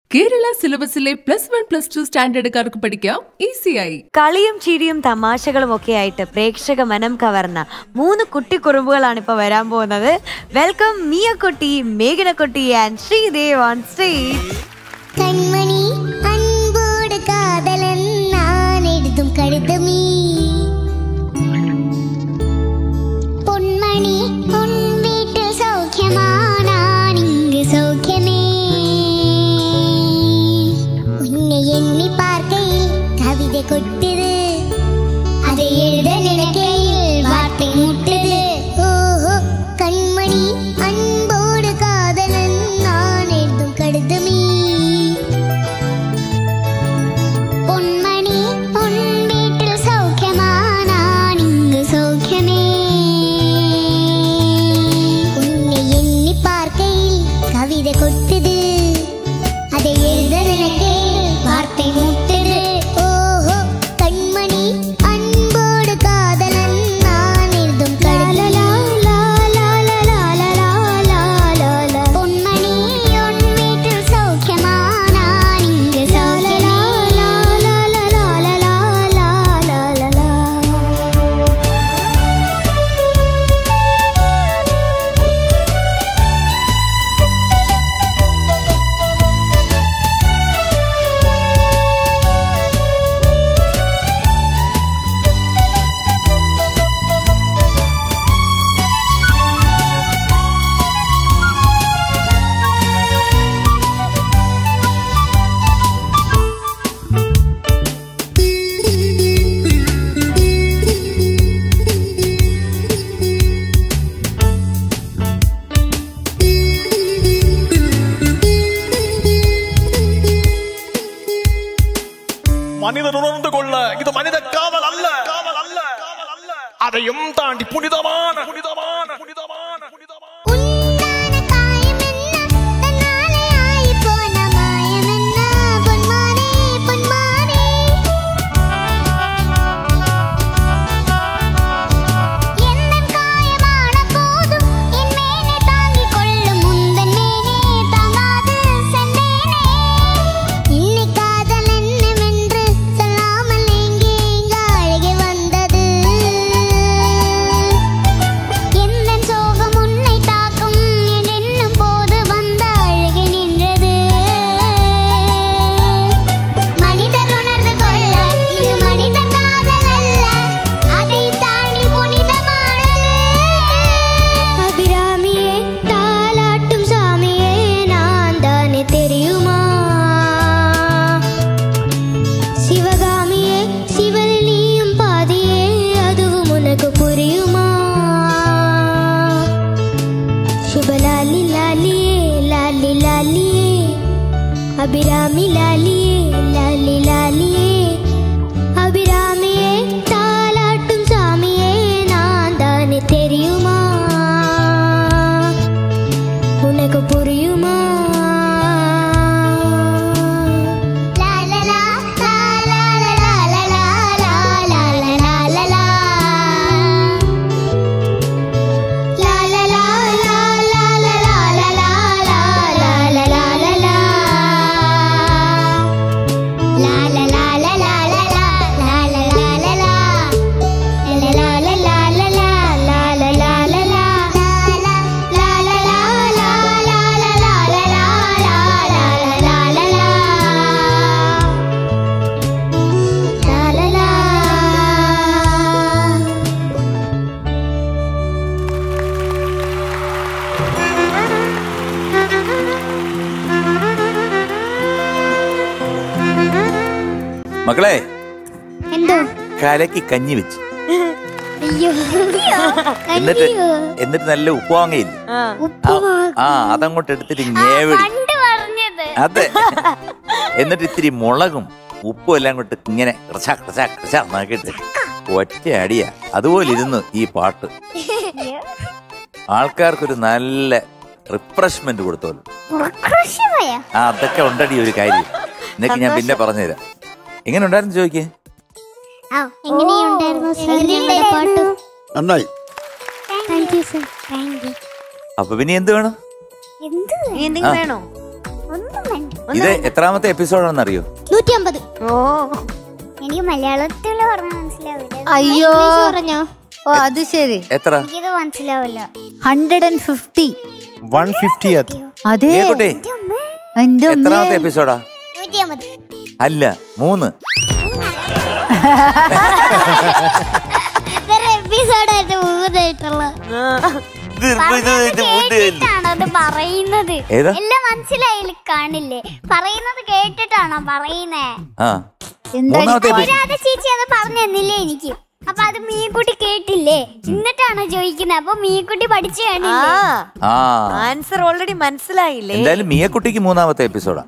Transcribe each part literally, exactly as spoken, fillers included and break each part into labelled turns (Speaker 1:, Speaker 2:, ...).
Speaker 1: കേരള സിലബസിലെ plus one plus two സ്റ്റാൻഡേർഡുകാർക്ക് പഠിക്കാം ഈസിയായി.
Speaker 2: കളിയും ചിരിയും തമാശകളും ഒക്കെ ആയിട്ട് പ്രേക്ഷക മനം കവർന്ന മൂന്ന് കുട്ടി കുറുമ്പുകളാണ് ഇപ്പൊ വരാൻ പോകുന്നത്. വെൽക്കം മിയക്കുട്ടി, മേഘനക്കുട്ടി ആൻഡ് ശ്രീദേവ് ഓൺ സ്റ്റേജ്.
Speaker 3: കൺമണി അൻപോട് കാതലൻ ഞാൻ എഴുതും കഴുതമീ പൊന്മണി പൊൻ വീട്ടിൽ സൗഖ്യമാണിങ്ങ് സൗഖ്യമേ ഉന്നെ എണ്ണി പാർക്കയിൽ കവിത കൊട്ടത് അത് എഴുത നിനക്കയിൽ വാർത്ത മുട്ടത്. ഓഹോ കൺമണി അൻപോട് കാതലൻ ഞാൻ എഴുതും കഴുതമീ
Speaker 4: மனிதன் உணர்ந்து கொள்ள இது மனித காவல் அல்ல, அதையும் தாண்டி புனிதமான புனிதமான புனிதமான புனிதமான அபிராமி லாலியே லாலி லாலியே அபிராமியே தாலாட்டும் சாமியே நான் தானே தெரியுமா உனக்கு புரியுமா?
Speaker 5: മക്കളെ,
Speaker 3: എന്തോ
Speaker 5: കലക്കി കഞ്ഞി വെച്ച്
Speaker 3: അയ്യോ
Speaker 5: എന്നിട്ട് എന്നിട്ട് നല്ല ഉപ്പുവാങ്ങയില്ല, ആ അതങ്ങോട്ട് എടുത്തിട്ട് ഞേവടി, അതെ, എന്നിട്ട് ഇത്തിരി മുളകും ഉപ്പും എല്ലാം കൊണ്ട് ഇങ്ങനെ നോക്കിട്ട് ഒറ്റ അടിയാ. അതുപോലെ ഇരുന്ന് ഈ പാട്ട് ആൾക്കാർക്കൊരു നല്ല റിഫ്രഷ്മെന്റ് കൊടുത്തോളൂ. ആ അതൊക്കെ ഉണ്ടടി ഒരു കാര്യം. എന്നൊക്കെ ഞാൻ പിന്നെ പറഞ്ഞുതരാം. എങ്ങനെ ഉണ്ടായിരുന്നു ചോദിക്കേ?
Speaker 3: നന്നായി.
Speaker 5: അപ്പൊ പിന്നെ എന്ത് വേണം?
Speaker 2: എന്തെങ്കിലും വേണോ?
Speaker 3: ഒന്നും വേണ്ട.
Speaker 5: ഇത് എത്രാമത്തെ എപ്പിസോഡാണെന്ന് അറിയോ?
Speaker 3: നൂറ്റി അമ്പത്.
Speaker 2: ഓ
Speaker 3: എനിക്ക് മലയാളത്തിൽ പറഞ്ഞ മനസ്സിലാവില്ല.
Speaker 6: അയ്യോ
Speaker 3: പറഞ്ഞോ.
Speaker 6: ഓ അത് ശരി.
Speaker 5: എത്ര?
Speaker 3: എനിക്കിത് മനസ്സിലാവില്ല.
Speaker 6: Hundred and fifty.
Speaker 7: One fifty.
Speaker 6: അതെ
Speaker 5: കുട്ടി
Speaker 6: എന്റെ
Speaker 5: എത്രാമത്തെ എപ്പിസോഡാ?
Speaker 3: നൂറ്റി അമ്പത്.
Speaker 5: അല്ല, മൂന്ന്.
Speaker 3: എപ്പിസോഡായിട്ട് മൂന്നായിട്ടുള്ള കേട്ടിട്ടാണോ പറയുന്നത്? എല്ലാം മനസ്സിലായില്ല കാണില്ലേ? പറയുന്നത് കേട്ടിട്ടാണോ പറയുന്നേ? ഒരാതെ ചേച്ചി അത് പറഞ്ഞു തന്നില്ലേ എനിക്ക്. അപ്പൊ അത് മീൻകുട്ടി കേട്ടില്ലേ? എന്നിട്ടാണോ ചോദിക്കുന്നത്? അപ്പൊ മീൻകുട്ടി പഠിച്ചു കാണില്ലേ?
Speaker 2: ആൻസർ ഓൾറെഡി മനസ്സിലായില്ലേ?
Speaker 5: എന്തായാലും മിയക്കുട്ടിക്ക് മൂന്നാമത്തെ എപ്പിസോഡാ.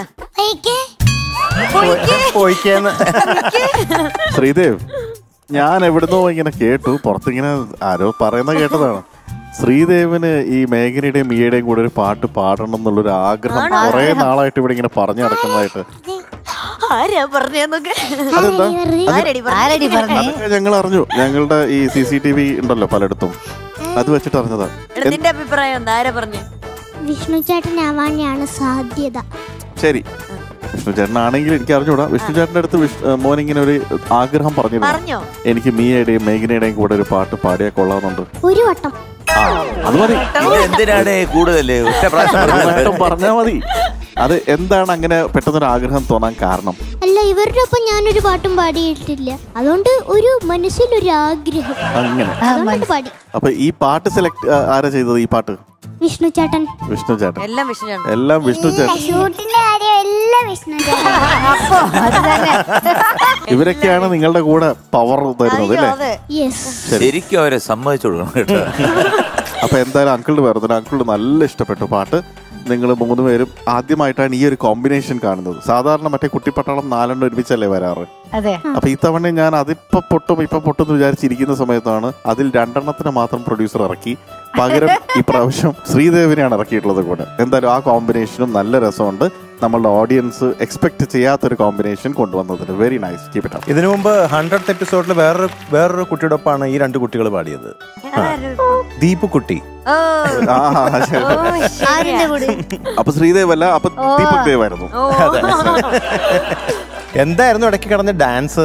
Speaker 8: ശ്രീദേവ്, ഞാൻ എവിടുന്നോ ഇങ്ങനെ കേട്ടു, പുറത്തിങ്ങനെ ആരോ പറയുന്ന കേട്ടതാണ്. ശ്രീദേവിന് ഈ മേഘനയുടെയും മിയയുടെയും കൂടെ ഒരു പാട്ട് പാടണം എന്നുള്ളൊരു ആഗ്രഹം കുറെ നാളായിട്ട് ഇവിടെ ഇങ്ങനെ പറഞ്ഞു നടക്കുന്നതായിട്ട്. ഞങ്ങൾ അറിഞ്ഞു. ഞങ്ങളുടെ ഈ സി സി ടി വി ഉണ്ടല്ലോ പലയിടത്തും, അത് വെച്ചിട്ട് അറിഞ്ഞതാ.
Speaker 2: നിന്റെ അഭിപ്രായം എന്താ? ആരാ പറഞ്ഞു?
Speaker 3: വിഷ്ണു ചേട്ടനാവാനാണ് സാധ്യത.
Speaker 8: ശരി, വിഷ്ണു ചേട്ടനാണെങ്കിൽ എനിക്ക് അറിഞ്ഞൂടാ. വിഷ്ണു ചേട്ടന്റെ അടുത്ത് മോൻ ഇങ്ങനെ ഒരു ആഗ്രഹം പറഞ്ഞിരുന്നു, എനിക്ക് മിയയുടെയും മേഘനയുടെയും കൂടെ ഒരു പാട്ട് പാടിയാൽ കൊള്ളാമെന്നുണ്ട്.
Speaker 3: ഒരു വട്ടം
Speaker 8: അത് മതി.
Speaker 5: എന്തിനാണ് കൂടുതൽ
Speaker 8: പറഞ്ഞാ മതി. അത് എന്താണ് അങ്ങനെ പെട്ടെന്നൊരു ആഗ്രഹം തോന്നാൻ കാരണം?
Speaker 3: അല്ല, ഇവരുടെ ഒപ്പം ഞാനൊരു പാട്ടും പാടിയിട്ടില്ല, അതുകൊണ്ട് ഒരു മനസ്സിലൊരു ആഗ്രഹം അങ്ങനെ പാടി.
Speaker 8: അപ്പൊ ഈ പാട്ട് സെലക്ട് ആരാ ചെയ്തത്? ഈ പാട്ട്
Speaker 3: വിഷ്ണു ചേട്ടൻ.
Speaker 8: വിഷ്ണു ചേട്ടൻ
Speaker 2: എല്ലാം വിഷ്ണു ചേട്ടൻ.
Speaker 8: എല്ലാം വിഷ്ണു ചേട്ടൻ.
Speaker 3: ഷൂട്ടിന്റെ കാര്യം എല്ലാം വിഷ്ണു ചേട്ടൻ.
Speaker 8: ഇവരൊക്കെയാണ് നിങ്ങളുടെ കൂടെ പവർ തരുന്നത് അല്ലേ?
Speaker 5: ശരിക്കും അവരെ സമ്മതിച്ചു കൊടുക്കണം കേട്ടോ.
Speaker 8: അപ്പൊ എന്തായാലും അങ്കിളുടെ പേര് അങ്കിളിന് നല്ല ഇഷ്ടപ്പെട്ടു പാട്ട്. നിങ്ങൾ മൂന്ന് പേരും ആദ്യമായിട്ടാണ് ഈ ഒരു കോമ്പിനേഷൻ കാണുന്നത്. സാധാരണ മറ്റേ കുട്ടിപ്പട്ടാളം നാലെണ്ണം ഒരുമിച്ചല്ലേ വരാറ്. അപ്പൊ ഇത്തവണ ഞാൻ അതിപ്പോ പൊട്ടും ഇപ്പൊ പൊട്ടും എന്ന് വിചാരിച്ചിരിക്കുന്ന സമയത്താണ് അതിൽ രണ്ടെണ്ണത്തിന് മാത്രം പ്രൊഡ്യൂസർ ഇറക്കി. പകരം ഈ പ്രാവശ്യം ശ്രീദേവിനെയാണ് ഇറക്കിയിട്ടുള്ളത് കൂടെ. എന്തായാലും ആ കോമ്പിനേഷനും നല്ല രസമുണ്ട്. നമ്മളുടെ ഓഡിയൻസ് എക്സ്പെക്ട് ചെയ്യാത്തൊരു കോമ്പിനേഷൻ കൊണ്ടുവന്നതിന് very nice. Keep it up.
Speaker 7: ഇതിനു മുമ്പ് ഹൺഡ്രഡ് എപ്പിസോഡിൽ വേറൊരു വേറൊരു കുട്ടിയുടെ ഒപ്പാണ് ഈ രണ്ട് കുട്ടികൾ പാടിയത്. ദീപു കുട്ടി.
Speaker 8: അപ്പൊ ശ്രീദേവ് അല്ല, അപ്പൊ ദീപക് ദേവ് ആയിരുന്നു.
Speaker 7: എന്തായിരുന്നു ഇടയ്ക്ക് കിടന്ന് ഡാൻസ്?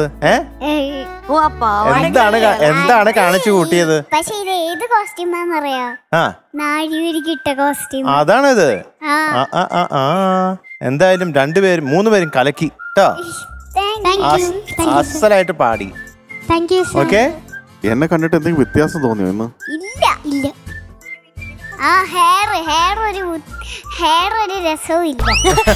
Speaker 7: എന്താണ് എന്താണ് കാണിച്ചു കൂട്ടിയത്?
Speaker 3: പക്ഷെ ഇത് ഏത് കോസ്റ്റ്യൂമാന്നറിയാ? നാഴിയൊരുക്കിട്ട കോസ്റ്റ്യൂം.
Speaker 7: അതാണിത്. എന്തായാലും രണ്ടുപേരും മൂന്ന് പേരും കലക്കി കേട്ടോ. അസലായിട്ട് പാടി. ഓക്കെ.
Speaker 8: എന്നെ കണ്ടിട്ട് എന്തെങ്കിലും വ്യത്യാസം തോന്നിയോ ഇന്ന്?
Speaker 3: ഇല്ല ഇല്ല. ആ ഹെയർ ഹെയർ ഒരു ഹെയർ ഒരു രസവും ഇല്ല.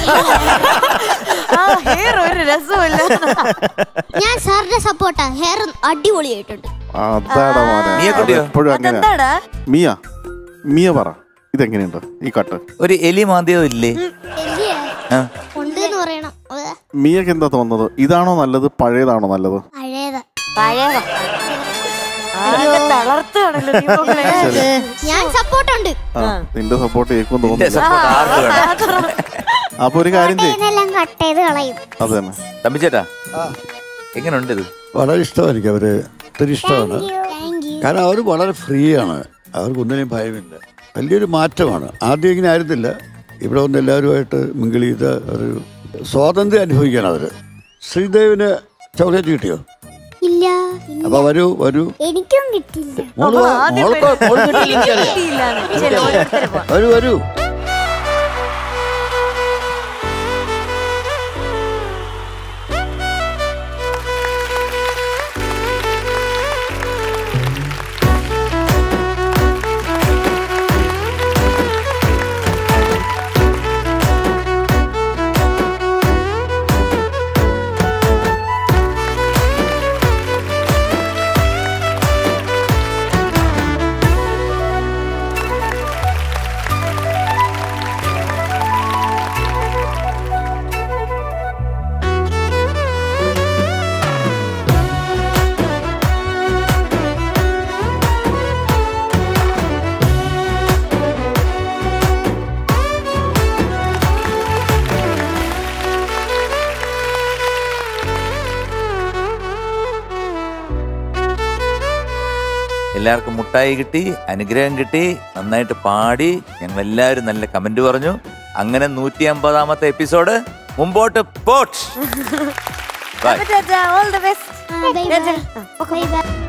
Speaker 2: ഹെയർ ഒരു രസവും ഇല്ല. ഞാൻ സാറിന്റെ സപ്പോർട്ടാ. ഹെയർ അടിപൊളിയായിട്ടുണ്ട്.
Speaker 8: എപ്പോഴും അങ്ങനെ. മിയ മിയ പറ, ഇതെങ്ങനെയുണ്ട് ഈ കട്ട്?
Speaker 5: ഒരു എലി മാന്തിയോ ഇല്ലേ?
Speaker 8: മിയക്ക് എന്താ തോന്നുന്നത്? ഇതാണോ നല്ലത്, പഴയതാണോ നല്ലത്?
Speaker 3: പഴയതാ.
Speaker 2: പഴയതാ. ഞാൻ സപ്പോർട്ട് ഉണ്ട്.
Speaker 8: നിന്റെ സപ്പോർട്ട് കേൾക്കും തോന്നുന്നു. അപ്പൊ ഒരു കാര്യം ചെയ്യും, അത് തന്നെ.
Speaker 5: തമ്പിച്ചേട്ടാ എങ്ങനെയുണ്ട് ഇത്?
Speaker 9: വളരെ ഇഷ്ടമാണ് എനിക്ക്. അവര് ഒത്തിരി ഇഷ്ടമാണ്. കാരണം അവർ വളരെ ഫ്രീ ആണ്. അവർക്കൊന്നിനും ഭയമില്ല. വലിയൊരു മാറ്റമാണ്. ആദ്യം ഇങ്ങനെ ആയിരുന്നില്ല. ഇവിടെ വന്ന് എല്ലാവരുമായിട്ട് മിങ്കിൾ ചെയ്ത ഒരു സ്വാതന്ത്ര്യം അനുഭവിക്കുകയാണ് അവർ. ശ്രീദേവിന് ചോക്ലേറ്റ് കിട്ടിയോ?
Speaker 3: ഇല്ല.
Speaker 9: അപ്പൊ വരൂ വരൂ.
Speaker 3: എനിക്കും കിട്ടിയില്ല.
Speaker 9: വരൂ വരൂ.
Speaker 5: എല്ലാവർക്കും മുട്ടായി കിട്ടി, അനുഗ്രഹം കിട്ടി, നന്നായിട്ട് പാടി, ഞങ്ങളെല്ലാവരും നല്ല കമന്റ് പറഞ്ഞു. അങ്ങനെ നൂറ്റി അമ്പതാമത്തെ എപ്പിസോഡ് മുമ്പോട്ട് പോട്ട്.
Speaker 2: All the best.
Speaker 3: Bye by.